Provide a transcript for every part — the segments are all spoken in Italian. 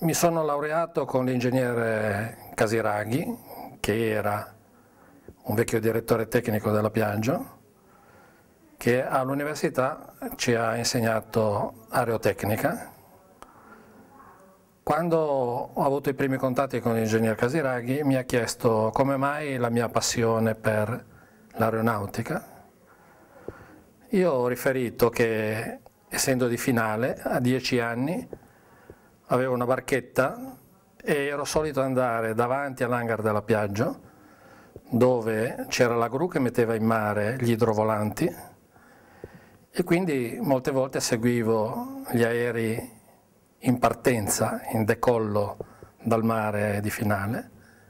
Mi sono laureato con l'ingegnere Casiraghi, che era un vecchio direttore tecnico della Piaggio, che all'università ci ha insegnato aerotecnica. Quando ho avuto i primi contatti con l'ingegner Casiraghi mi ha chiesto come mai la mia passione per l'aeronautica. Io ho riferito che, essendo di Finale, a 10 anni avevo una barchetta e ero solito andare davanti all'hangar della Piaggio, dove c'era la gru che metteva in mare gli idrovolanti, e quindi molte volte seguivo gli aerei in partenza, in decollo dal mare di Finale,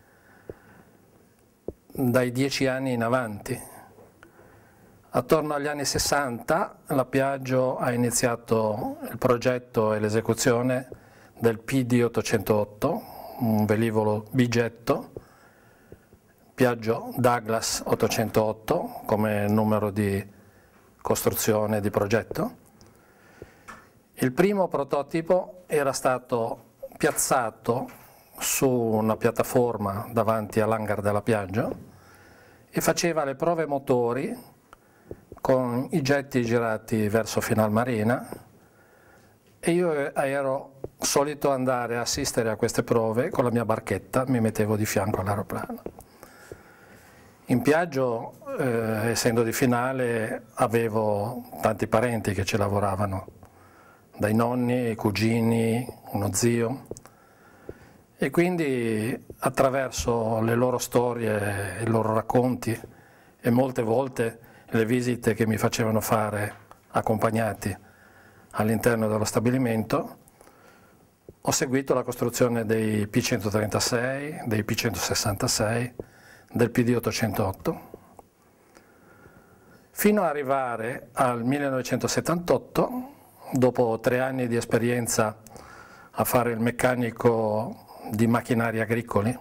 dai 10 anni in avanti. Attorno agli anni 60 la Piaggio ha iniziato il progetto e l'esecuzione del PD-808, un velivolo bigetto, Piaggio Douglas 808 come numero di costruzione di progetto. Il primo prototipo era stato piazzato su una piattaforma davanti all'hangar della Piaggio e faceva le prove motori con i getti girati verso Finalmarina, e io ero solito andare a assistere a queste prove con la mia barchetta, mi mettevo di fianco all'aeroplano. In Piaggio, essendo di Finale, avevo tanti parenti che ci lavoravano, dai nonni, i cugini, uno zio, e quindi attraverso le loro storie, i loro racconti e molte volte le visite che mi facevano fare accompagnati all'interno dello stabilimento, ho seguito la costruzione dei P136, dei P166, del PD-808, fino ad arrivare al 1978, dopo 3 anni di esperienza a fare il meccanico di macchinari agricoli,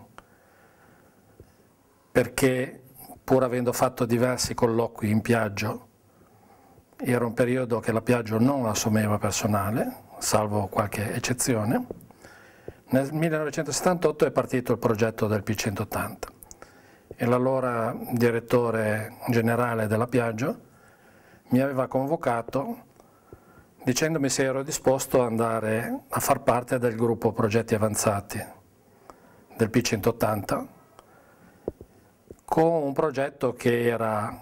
perché pur avendo fatto diversi colloqui in Piaggio, era un periodo che la Piaggio non assumeva personale, salvo qualche eccezione. Nel 1978 è partito il progetto del P180 e l'allora direttore generale della Piaggio mi aveva convocato dicendomi se ero disposto ad andare a far parte del gruppo progetti avanzati del P180, con un progetto che era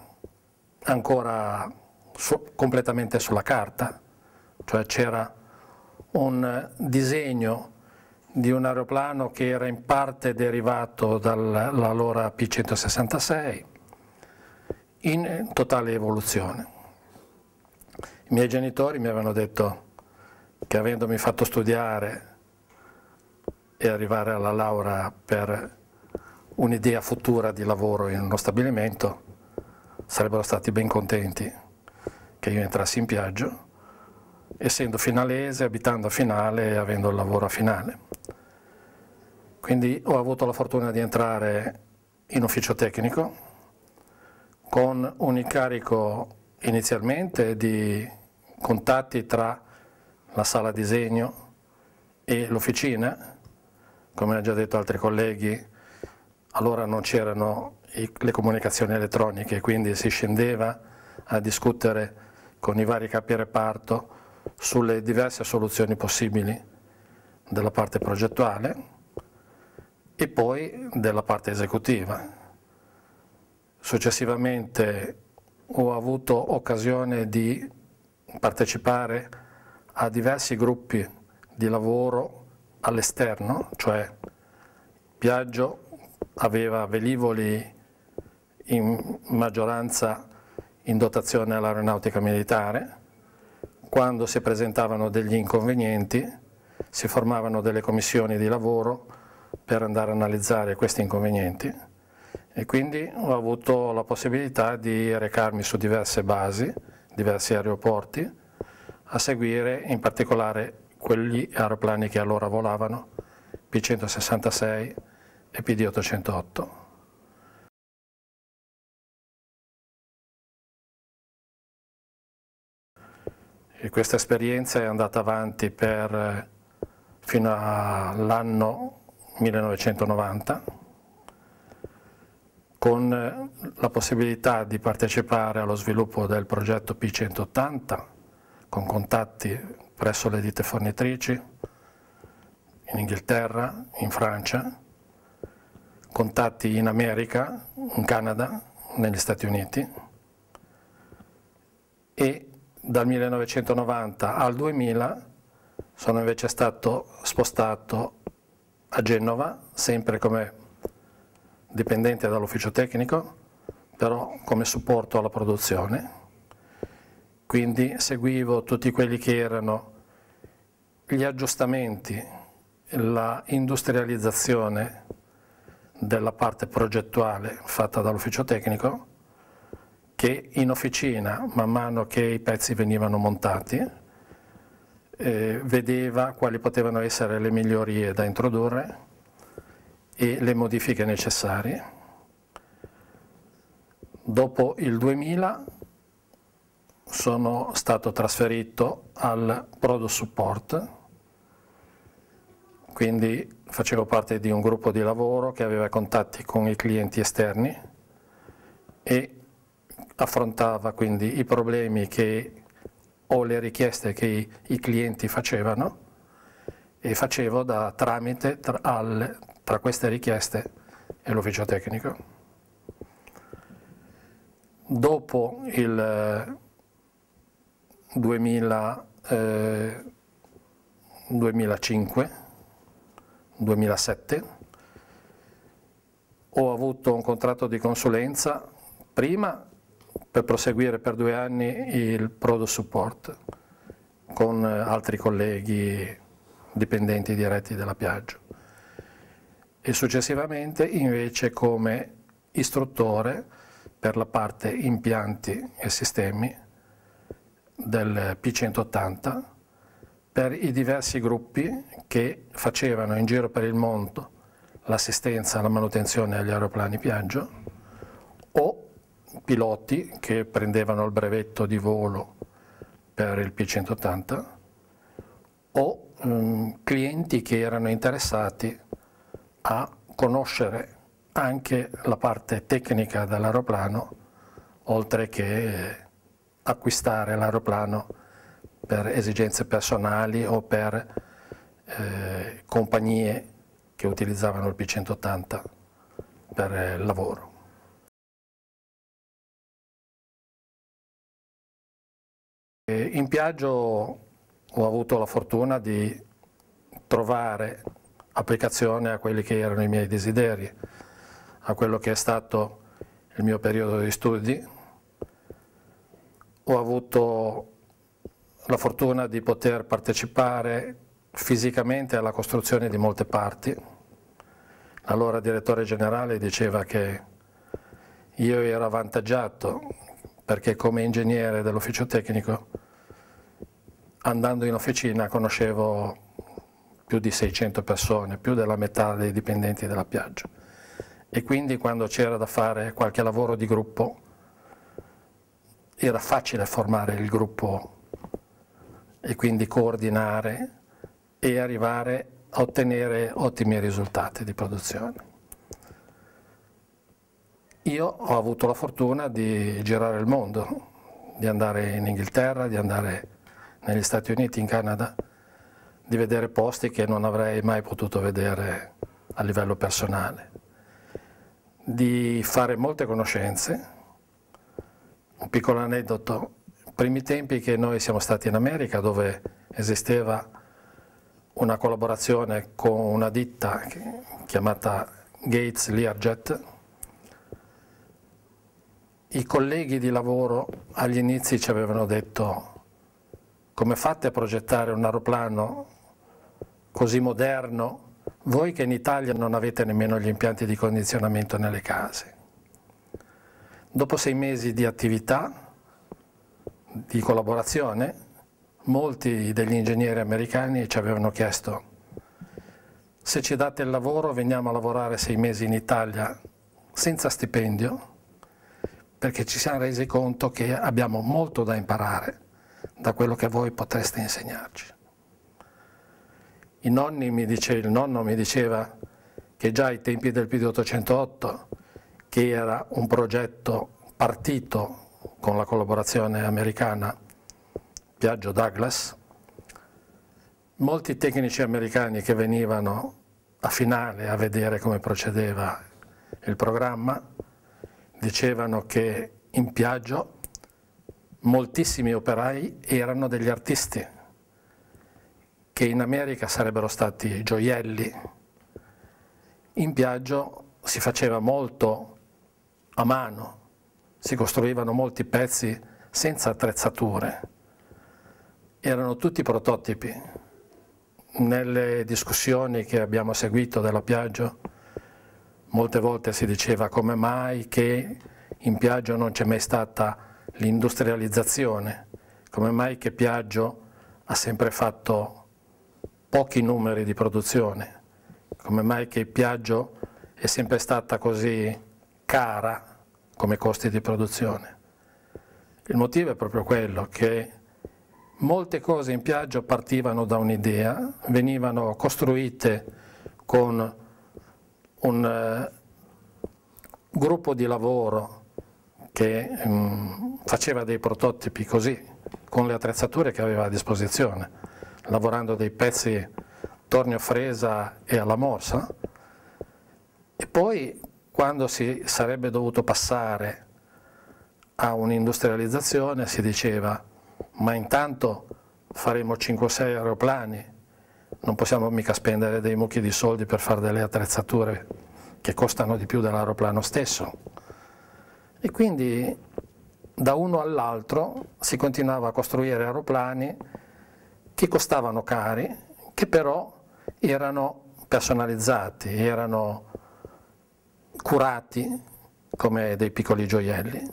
ancora completamente sulla carta, cioè c'era un disegno di un aeroplano che era in parte derivato dall'allora P166, in totale evoluzione. I miei genitori mi avevano detto che, avendomi fatto studiare e arrivare alla laurea per un'idea futura di lavoro in uno stabilimento, sarebbero stati ben contenti che io entrassi in Piaggio, essendo finalese, abitando a Finale e avendo il lavoro a Finale. Quindi ho avuto la fortuna di entrare in ufficio tecnico con un incarico inizialmente di contatti tra la sala disegno e l'officina. Come hanno già detto altri colleghi, allora non c'erano le comunicazioni elettroniche, quindi si scendeva a discutere con i vari capi reparto sulle diverse soluzioni possibili della parte progettuale e poi della parte esecutiva. Successivamente ho avuto occasione di partecipare a diversi gruppi di lavoro all'esterno, cioè Piaggio aveva velivoli in maggioranza in dotazione all'aeronautica militare. Quando si presentavano degli inconvenienti si formavano delle commissioni di lavoro per andare a analizzare questi inconvenienti, e quindi ho avuto la possibilità di recarmi su diverse basi, diversi aeroporti, a seguire in particolare quegli aeroplani che allora volavano, P166 e PD-808. E questa esperienza è andata avanti fino all'anno 1990, con la possibilità di partecipare allo sviluppo del progetto P180, con contatti presso le ditte fornitrici in Inghilterra, in Francia, contatti in America, in Canada, negli Stati Uniti, e dal 1990 al 2000 sono invece stato spostato a Genova, sempre come dipendente dall'ufficio tecnico, però come supporto alla produzione. Quindi seguivo tutti quelli che erano gli aggiustamenti, la industrializzazione della parte progettuale fatta dall'ufficio tecnico, che in officina, man mano che i pezzi venivano montati, vedeva quali potevano essere le migliorie da introdurre e le modifiche necessarie. Dopo il 2000 sono stato trasferito al Product Support, quindi facevo parte di un gruppo di lavoro che aveva contatti con i clienti esterni e affrontava quindi i problemi o le richieste che i clienti facevano, e facevo da tramite tra queste richieste e l'ufficio tecnico. Dopo il 2005-2007 ho avuto un contratto di consulenza, prima per proseguire per 2 anni il Product Support con altri colleghi dipendenti diretti della Piaggio, e successivamente invece come istruttore per la parte impianti e sistemi del P180 per i diversi gruppi che facevano in giro per il mondo l'assistenza alla manutenzione agli aeroplani Piaggio, o piloti che prendevano il brevetto di volo per il P180, o clienti che erano interessati a conoscere anche la parte tecnica dell'aeroplano, oltre che acquistare l'aeroplano per esigenze personali o per compagnie che utilizzavano il P180 per il lavoro. In Piaggio ho avuto la fortuna di trovare applicazione a quelli che erano i miei desideri, a quello che è stato il mio periodo di studi. Ho avuto la fortuna di poter partecipare fisicamente alla costruzione di molte parti. Allora il direttore generale diceva che io ero avvantaggiato perché come ingegnere dell'ufficio tecnico, andando in officina, conoscevo più di 600 persone, più della metà dei dipendenti della Piaggio, e quindi quando c'era da fare qualche lavoro di gruppo era facile formare il gruppo e quindi coordinare e arrivare a ottenere ottimi risultati di produzione. Io ho avuto la fortuna di girare il mondo, di andare in Inghilterra, di andare negli Stati Uniti, in Canada, di vedere posti che non avrei mai potuto vedere a livello personale, di fare molte conoscenze. Un piccolo aneddoto: primi tempi che noi siamo stati in America, dove esisteva una collaborazione con una ditta chiamata Gates Learjet, i colleghi di lavoro agli inizi ci avevano detto: come fate a progettare un aeroplano così moderno, voi che in Italia non avete nemmeno gli impianti di condizionamento nelle case? Dopo 6 mesi di attività, di collaborazione, molti degli ingegneri americani ci avevano chiesto: se ci date il lavoro veniamo a lavorare 6 mesi in Italia senza stipendio, perché ci siamo resi conto che abbiamo molto da imparare da quello che voi potreste insegnarci. il nonno mi diceva che già ai tempi del PD808, che era un progetto partito con la collaborazione americana Piaggio Douglas, molti tecnici americani che venivano a finale a vedere come procedeva il programma dicevano che in Piaggio moltissimi operai erano degli artisti, che in America sarebbero stati gioielli. In Piaggio si faceva molto a mano, si costruivano molti pezzi senza attrezzature, erano tutti prototipi. Nelle discussioni che abbiamo seguito della Piaggio molte volte si diceva come mai che in Piaggio non c'è mai stata l'industrializzazione, come mai che Piaggio ha sempre fatto pochi numeri di produzione, come mai che Piaggio è sempre stata così cara come costi di produzione. Il motivo è proprio quello che molte cose in Piaggio partivano da un'idea, venivano costruite con un gruppo di lavoro che faceva dei prototipi così, con le attrezzature che aveva a disposizione, lavorando dei pezzi tornio fresa e alla morsa, e poi quando si sarebbe dovuto passare a un'industrializzazione si diceva ma intanto faremo 5-6 aeroplani, non possiamo mica spendere dei mucchi di soldi per fare delle attrezzature che costano di più dell'aeroplano stesso. E quindi da uno all'altro si continuava a costruire aeroplani che costavano cari, che però erano personalizzati, erano curati come dei piccoli gioielli.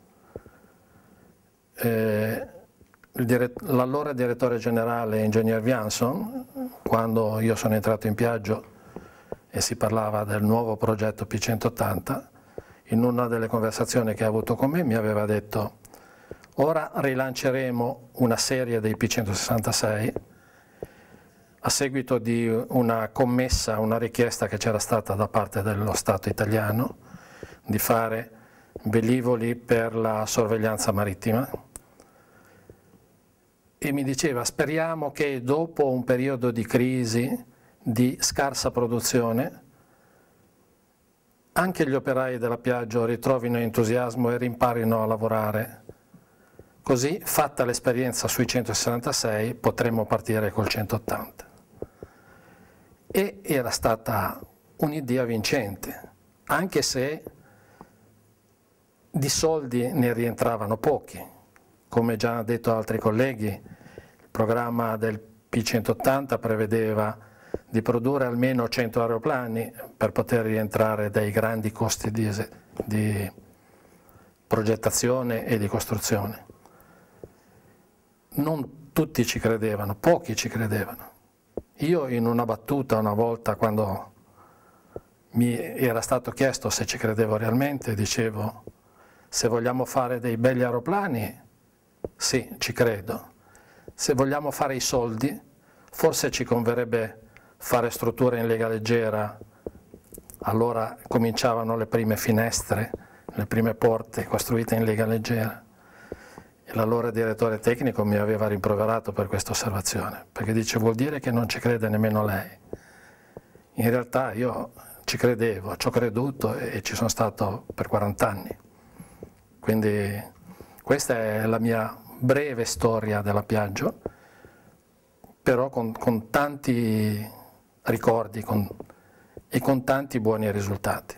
L'allora direttore generale, ingegner Vianson, quando io sono entrato in Piaggio e si parlava del nuovo progetto P180, in una delle conversazioni che ha avuto con me mi aveva detto: ora rilanceremo una serie dei P166 a seguito di una commessa, una richiesta che c'era stata da parte dello Stato italiano di fare velivoli per la sorveglianza marittima, e mi diceva speriamo che dopo un periodo di crisi, di scarsa produzione, anche gli operai della Piaggio ritrovino entusiasmo e rimparino a lavorare. Così, fatta l'esperienza sui 166, potremmo partire col 180. E era stata un'idea vincente, anche se di soldi ne rientravano pochi. Come già hanno detto altri colleghi, il programma del P180 prevedeva di produrre almeno 100 aeroplani per poter rientrare dai grandi costi di progettazione e di costruzione. Non tutti ci credevano, pochi ci credevano. Io in una battuta una volta, quando mi era stato chiesto se ci credevo realmente, dicevo: se vogliamo fare dei belli aeroplani, sì, ci credo. Se vogliamo fare i soldi, forse ci converrebbe fare strutture in lega leggera. Allora cominciavano le prime finestre, le prime porte costruite in lega leggera. E l'allora direttore tecnico mi aveva rimproverato per questa osservazione, perché dice: vuol dire che non ci crede nemmeno lei. In realtà io ci credevo, ci ho creduto e ci sono stato per 40 anni. Quindi questa è la mia breve storia della Piaggio, però con tanti ricordi e con tanti buoni risultati.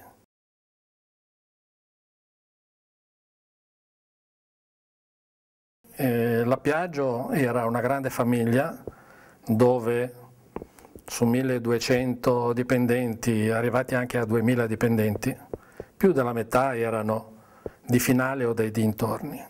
La Piaggio era una grande famiglia dove su 1200 dipendenti, arrivati anche a 2000 dipendenti, più della metà erano di Finale o dei dintorni.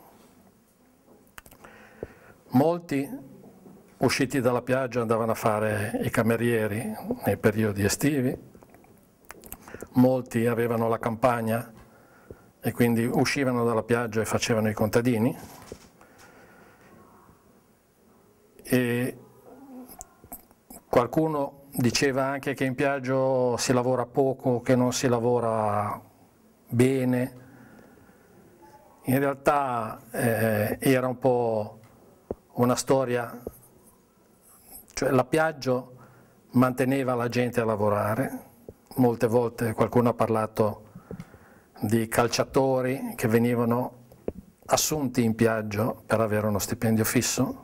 Molti usciti dalla Piaggio andavano a fare i camerieri nei periodi estivi, molti avevano la campagna e quindi uscivano dalla Piaggio e facevano i contadini, e Qualcuno diceva anche che in Piaggio si lavora poco, che non si lavora bene. In realtà era un po' una storia, cioè la Piaggio manteneva la gente a lavorare. Molte volte qualcuno ha parlato di calciatori che venivano assunti in Piaggio per avere uno stipendio fisso.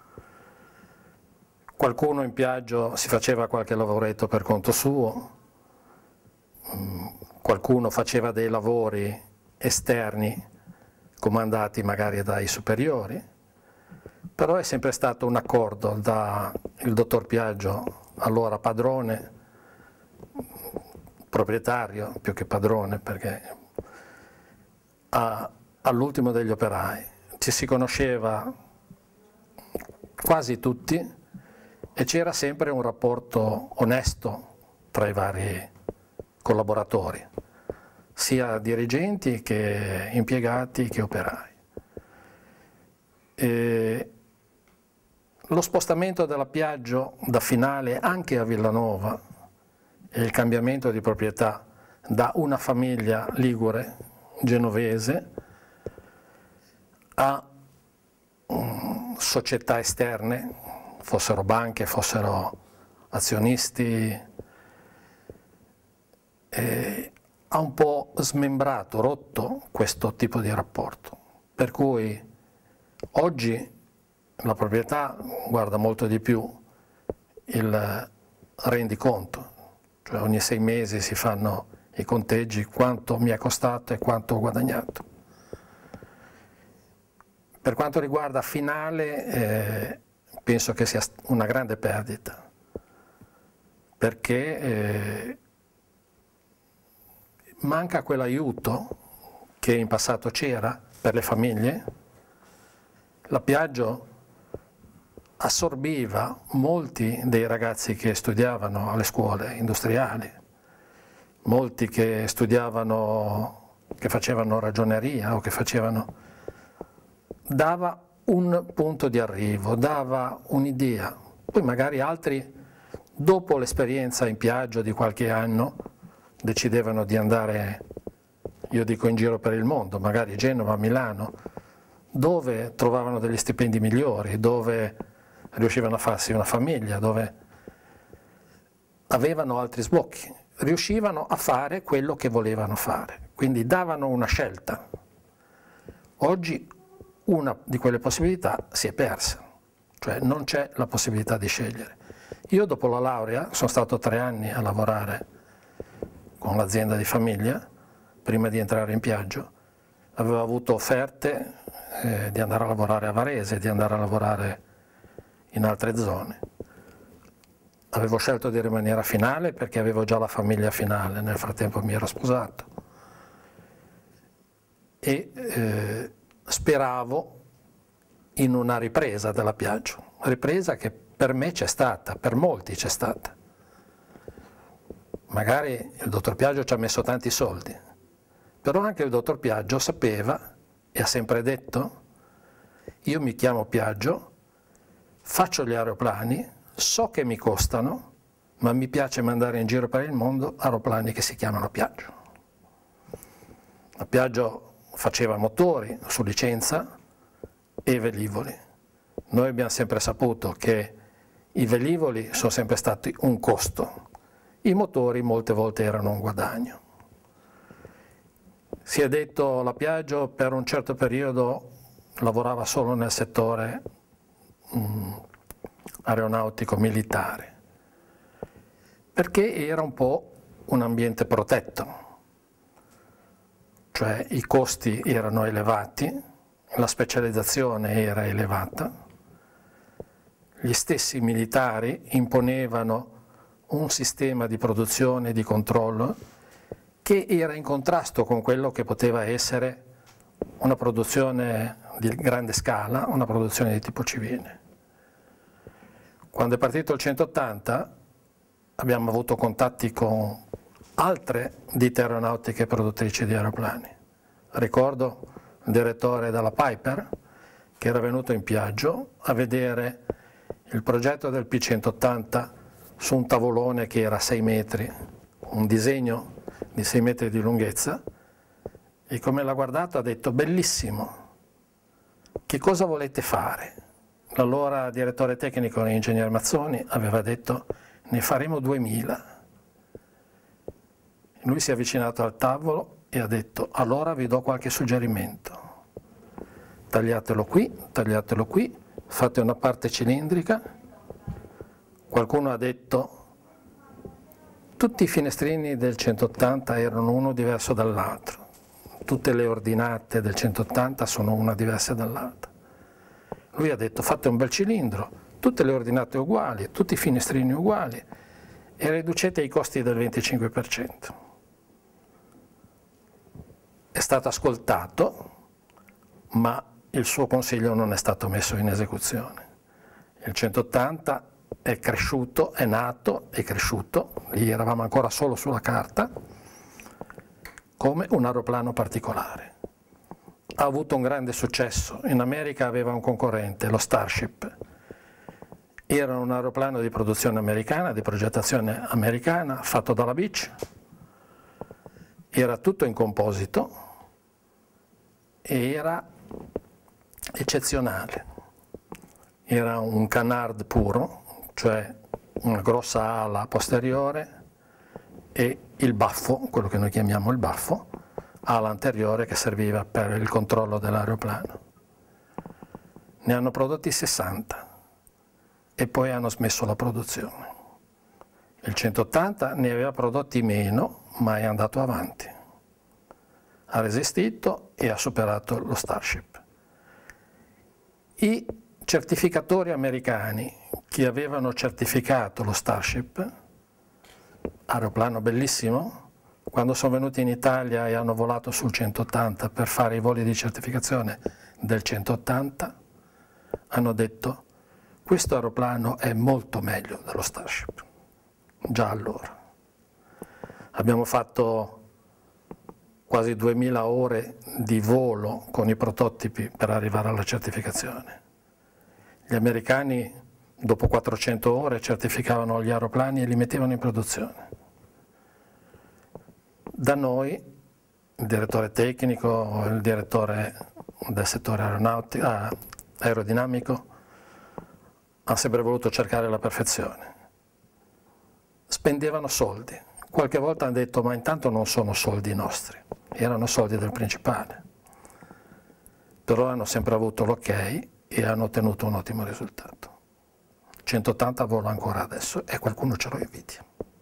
Qualcuno in Piaggio si faceva qualche lavoretto per conto suo, qualcuno faceva dei lavori esterni comandati magari dai superiori, però è sempre stato un accordo da il dottor Piaggio, allora padrone, proprietario più che padrone, perché all'ultimo degli operai. Ci si conosceva quasi tutti e c'era sempre un rapporto onesto tra i vari collaboratori, sia dirigenti che impiegati che operai. Lo spostamento della Piaggio da Finale anche a Villanova e il cambiamento di proprietà da una famiglia ligure, genovese, a società esterne, fossero banche, fossero azionisti, ha un po' smembrato, rotto questo tipo di rapporto. Per cui oggi la proprietà guarda molto di più il rendiconto, cioè ogni 6 mesi si fanno i conteggi, quanto mi è costato e quanto ho guadagnato. Per quanto riguarda Finale, penso che sia una grande perdita, perché manca quell'aiuto che in passato c'era per le famiglie. La Piaggio assorbiva molti dei ragazzi che studiavano alle scuole industriali, molti che studiavano, che facevano ragioneria o che facevano, dava un punto di arrivo, dava un'idea. Poi magari altri, dopo l'esperienza in Piaggio di qualche anno, decidevano di andare, io dico in giro per il mondo, magari Genova, Milano, dove trovavano degli stipendi migliori, dove riuscivano a farsi una famiglia, dove avevano altri sbocchi, riuscivano a fare quello che volevano fare, quindi davano una scelta. Oggi una di quelle possibilità si è persa, cioè non c'è la possibilità di scegliere. Io dopo la laurea sono stato 3 anni a lavorare con l'azienda di famiglia, prima di entrare in Piaggio, avevo avuto offerte di andare a lavorare a Varese, di andare a lavorare in altre zone. Avevo scelto di rimanere a Finale perché avevo già la famiglia a Finale, nel frattempo mi ero sposato. E speravo in una ripresa della Piaggio, ripresa che per me c'è stata, per molti c'è stata. Magari il dottor Piaggio ci ha messo tanti soldi, però anche il dottor Piaggio sapeva e ha sempre detto: io mi chiamo Piaggio, faccio gli aeroplani, so che mi costano, ma mi piace mandare in giro per il mondo aeroplani che si chiamano Piaggio. La Piaggio faceva motori su licenza e velivoli. Noi abbiamo sempre saputo che i velivoli sono sempre stati un costo, i motori molte volte erano un guadagno. Si è detto la Piaggio per un certo periodo lavorava solo nel settore aeronautico militare, perché era un po' un ambiente protetto. Cioè i costi erano elevati, la specializzazione era elevata, gli stessi militari imponevano un sistema di produzione e di controllo che era in contrasto con quello che poteva essere una produzione di grande scala, una produzione di tipo civile. Quando è partito il 180 abbiamo avuto contatti con altre ditte aeronautiche produttrici di aeroplani. Ricordo il direttore della Piper che era venuto in Piaggio a vedere il progetto del P180 su un tavolone che era 6 metri, un disegno di 6 metri di lunghezza, e come l'ha guardato ha detto: bellissimo, che cosa volete fare? L'allora direttore tecnico, l'ingegner Mazzoni, aveva detto: ne faremo 2000. Lui si è avvicinato al tavolo e ha detto: allora vi do qualche suggerimento, tagliatelo qui, fate una parte cilindrica. Qualcuno ha detto: tutti i finestrini del 180 erano uno diverso dall'altro, tutte le ordinate del 180 sono una diversa dall'altra. Lui ha detto: fate un bel cilindro, tutte le ordinate uguali, tutti i finestrini uguali e riducete i costi del 25%. È stato ascoltato, ma il suo consiglio non è stato messo in esecuzione. Il 180 è cresciuto, è nato, è cresciuto, lì eravamo ancora solo sulla carta, come un aeroplano particolare. Ha avuto un grande successo. In America aveva un concorrente, lo Starship. Era un aeroplano di produzione americana, di progettazione americana, fatto dalla Beech. Era tutto in composito e era eccezionale. Era un canard puro, cioè una grossa ala posteriore e il baffo, quello che noi chiamiamo il baffo, ala anteriore che serviva per il controllo dell'aeroplano. Ne hanno prodotti 60 e poi hanno smesso la produzione. Il 180 ne aveva prodotti meno, ma è andato avanti. Ha resistito e ha superato lo Starship. I certificatori americani che avevano certificato lo Starship, aeroplano bellissimo, quando sono venuti in Italia e hanno volato sul 180 per fare i voli di certificazione del 180, hanno detto: questo aeroplano è molto meglio dello Starship. Già allora. Abbiamo fatto quasi 2000 ore di volo con i prototipi per arrivare alla certificazione. Gli americani dopo 400 ore certificavano gli aeroplani e li mettevano in produzione. Da noi, il direttore tecnico, il direttore del settore aerodinamico, hanno sempre voluto cercare la perfezione. Spendevano soldi. Qualche volta hanno detto: ma intanto non sono soldi nostri, erano soldi del principale. Però hanno sempre avuto l'ok e hanno ottenuto un ottimo risultato. 180 vola ancora adesso e qualcuno ce lo invidia.